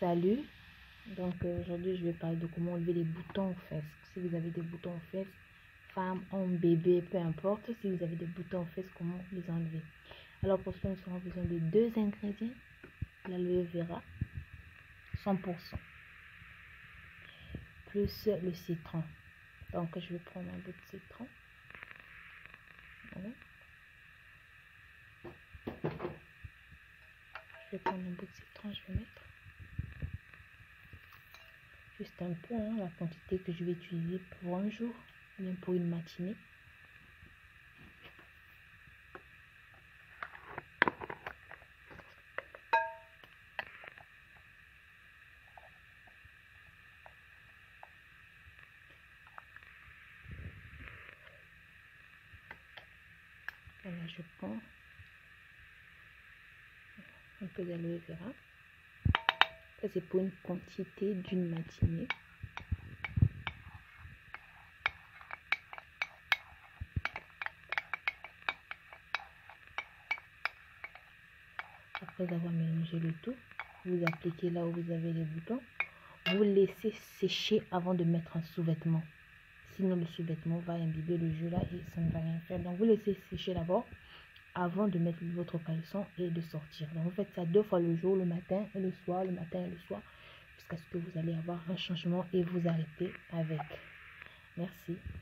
Salut, aujourd'hui je vais parler de comment enlever les boutons aux fesses. Si vous avez des boutons aux fesses, femme, homme, bébé, peu importe, si vous avez des boutons aux fesses, comment les enlever. Alors pour cela, nous aurons besoin de 2 ingrédients, l'aloe vera 100%, plus le citron. Donc je vais prendre un bout de citron. Voilà. Je vais prendre un bout de citron, je vais mettre juste un peu, la quantité que je vais utiliser pour un jour, bien pour une matinée. Voilà, je prends un peu d'aloe vera. Ça, c'est pour une quantité d'une matinée. Après avoir mélangé le tout, vous appliquez là où vous avez les boutons. Vous laissez sécher avant de mettre un sous-vêtement. Sinon, le sous-vêtement va imbiber le jus là et ça ne va rien faire. Donc, vous laissez sécher d'abord avant de mettre votre caleçon et de sortir. Donc, vous faites ça 2 fois le jour, le matin et le soir, le matin et le soir, jusqu'à ce que vous allez avoir un changement et vous arrêtez avec. Merci.